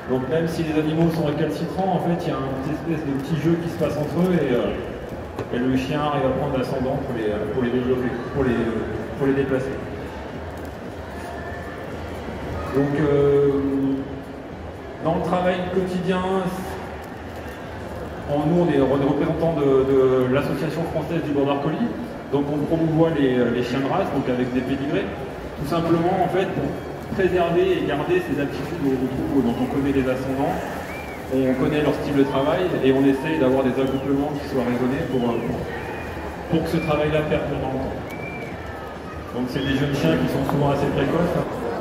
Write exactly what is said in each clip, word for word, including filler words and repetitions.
Donc même si les animaux sont récalcitrants, en fait, il y a une espèce de petit jeu qui se passe entre eux et, euh, et le chien arrive à prendre l'ascendant pour les, pour les développer, pour les, pour les déplacer. Donc euh, dans le travail quotidien, en, nous on est représentants de, de l'association française du Border Collie, donc on promouvoit les, les chiens de race, donc avec des pédigrés, tout simplement en fait pour préserver et garder ces aptitudes au troupeau. Donc on connaît les ascendants, on connaît leur style de travail et on essaye d'avoir des accouplements qui soient raisonnés pour, pour, pour que ce travail-là perdure dans le temps. Donc c'est des jeunes chiens qui sont souvent assez précoces.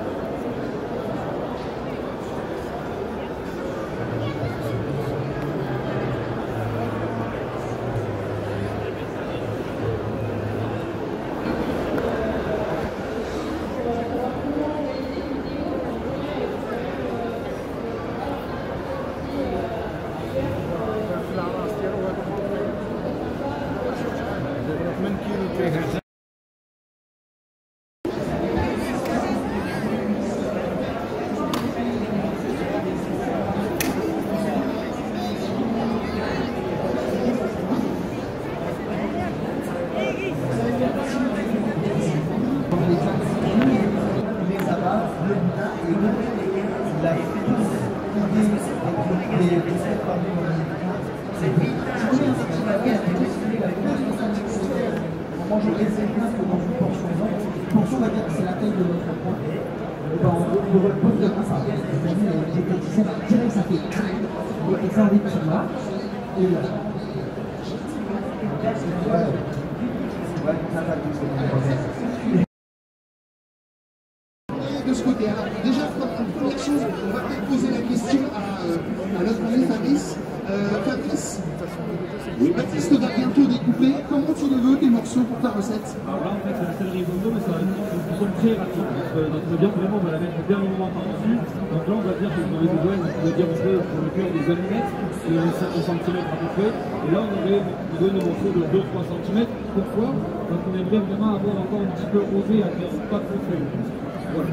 Moi je essaie bien que dans une portion, une portion on va dire que c'est la taille de notre point. Ben, on le pose de ça. C'est-à-dire j'ai fait ça, direct ça fait crème. Et ça arrive sur là. Et là. De ce côté. Alors déjà, première chose, on va peut-être poser la question à, à notre ami Fabrice. Euh, Fabrice, oui. Baptiste va bientôt découper. Comment tu le veux tes morceaux pour ta recette? Alors là, en fait, c'est la céleri risotto, mais ça va être une cuisson très rapide. Donc, notre viande, vraiment, on va la mettre au dernier moment par-dessus. Donc là, on va dire que vous avez besoin, on va dire un peu pour le cœur des allumettes, et cinquante centimètres à peu près. Et là, on aurait besoin de morceaux de deux à trois centimètres. Pourquoi? Donc on aimerait vraiment avoir encore un petit peu rosé à faire pas trop frais. Voilà.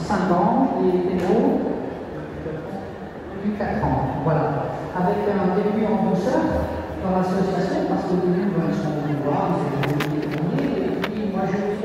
cinq ans et Théo depuis quatre ans. Voilà. Avec un début en douceur dans l'association, parce qu'au début, ils sont venus voir, ils ont été et puis moi je